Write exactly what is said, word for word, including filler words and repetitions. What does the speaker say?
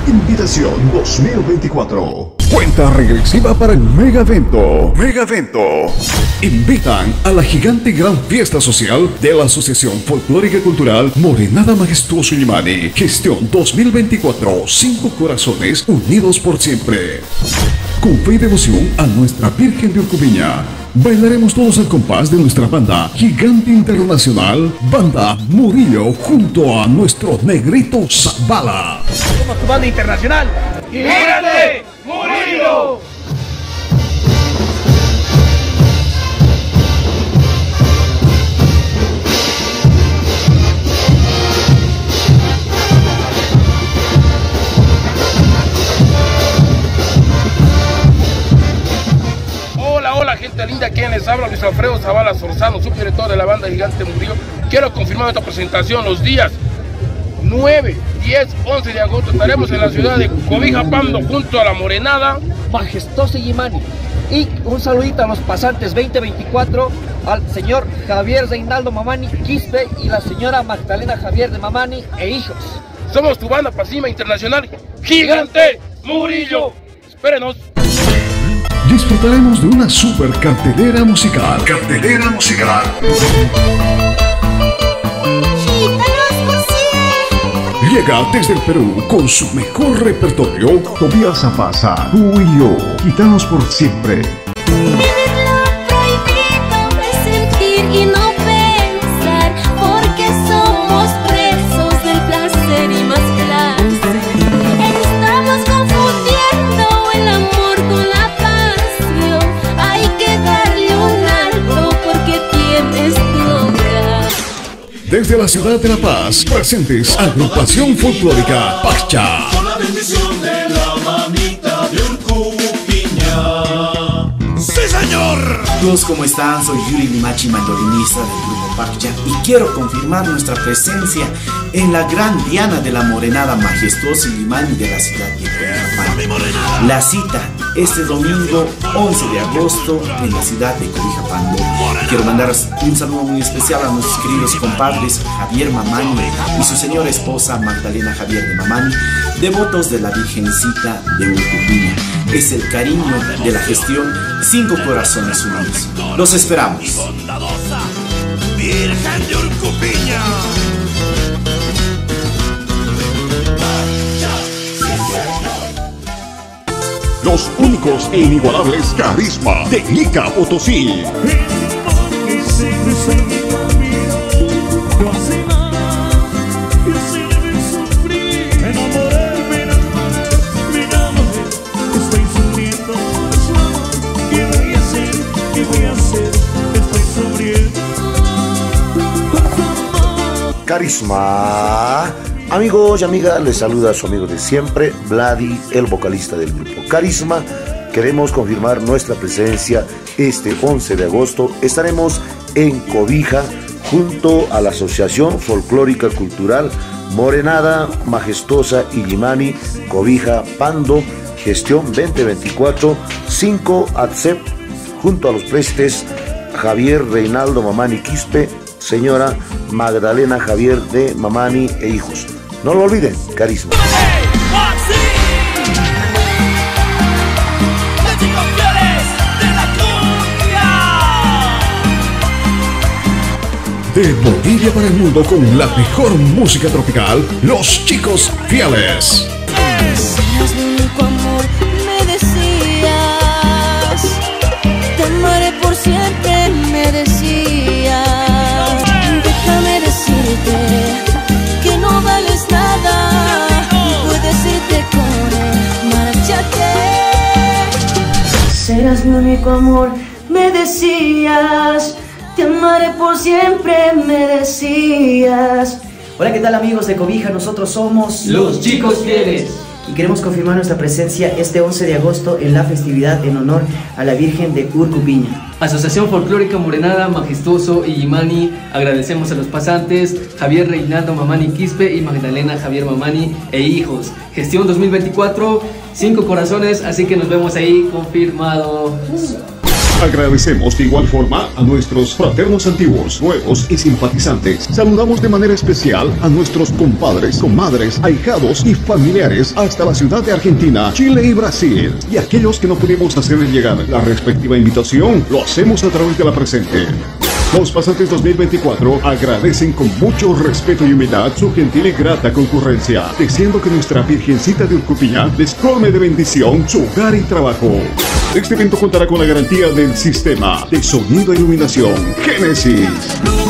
Invitación dos mil veinticuatro. Cuenta regresiva para el mega evento. Mega evento. Invitan a la gigante gran fiesta social de la Asociación Folclórica Cultural Morenada Majestuoso Illimani. Gestión dos mil veinticuatro. Cinco corazones unidos por siempre. Con fe y devoción a nuestra Virgen de Urcupiña. Bailaremos todos al compás de nuestra banda Gigante Internacional, Banda Murillo, junto a nuestro Negrito Zabala. Somos tu banda internacional, Gigante Murillo. Gente linda, quien les habla, Luis Alfredo Zabala Sorzano, subdirector de la banda Gigante Murillo. Quiero confirmar esta presentación los días nueve, diez, once de agosto. Estaremos en la ciudad de Cobija Pando junto a la Morenada Majestuosa Illimani. Y un saludito a los pasantes veinte veinticuatro, al señor Javier Reinaldo Mamani Quispe y la señora Magdalena Javier de Mamani e hijos. Somos tu banda Pasima Internacional, Gigante Murillo. Espérenos. Disfrutaremos de una super cartelera musical. Cartelera musical. Llega desde el Perú con su mejor repertorio. Tobías Zapasa, tú y yo, Gitanos por siempre. Desde la ciudad de La Paz, presentes Agrupación Folclórica Pacha. Con la bendición de la mamita de Urcupiña. ¡Sí, señor! Todos, ¿cómo están? Soy Yuri Limachi, mandolinista del grupo Pacha, y quiero confirmar nuestra presencia en la gran diana de la Morenada Majestuosa Illimani de la ciudad de Cobija Pando. La cita este domingo once de agosto en la ciudad de Cobija Pando. Quiero mandar un saludo muy especial a nuestros queridos compadres Javier Mamani y su señora esposa Magdalena Javier de Mamani, devotos de la Virgencita de Urcupiña. Es el cariño de la gestión Cinco Corazones Unidos. Los esperamos. Virgen de Urcupiña. Los únicos e inigualables Carisma de Ica Potosí. Carisma. Amigos y amigas, les saluda a su amigo de siempre, Vladi, el vocalista del grupo Carisma. Queremos confirmar nuestra presencia este once de agosto. Estaremos en Cobija junto a la Asociación Folclórica Cultural Morenada Majestuosa Illimani, Cobija Pando, gestión veinte veinticuatro, cinco A T S E P, junto a los prestes Javier Reinaldo Mamani Quispe, señora Magdalena Javier de Mamani e hijos. No lo olviden, Carisma. De Bolivia para el mundo con la mejor música tropical, Los Chicos Fieles. Seas mi único amor, me decías, te amaré por siempre, me decías. Déjame decirte que no vales nada, puedes irte con él, márchate. Serás mi único amor, me decías, te amaré por siempre, me decías. Hola, ¿qué tal amigos de Cobija? Nosotros somos Los Chicos Fieles y queremos confirmar nuestra presencia este once de agosto en la festividad en honor a la Virgen de Urcupiña. Asociación Folclórica Morenada Majestuoso Illimani. Agradecemos a los pasantes Javier Reinaldo Mamani Quispe y Magdalena Javier Mamani e hijos. Gestión dos mil veinticuatro, cinco corazones, así que nos vemos ahí, confirmado. Agradecemos de igual forma a nuestros fraternos antiguos, nuevos y simpatizantes. Saludamos de manera especial a nuestros compadres, comadres, ahijados y familiares hasta la ciudad de Argentina, Chile y Brasil. Y aquellos que no pudimos hacerles llegar la respectiva invitación, lo hacemos a través de la presente. Los pasantes dos mil veinticuatro agradecen con mucho respeto y humildad su gentil y grata concurrencia, deseando que nuestra Virgencita de Urcupiña les colme de bendición su hogar y trabajo. Este evento contará con la garantía del sistema de sonido e iluminación Génesis.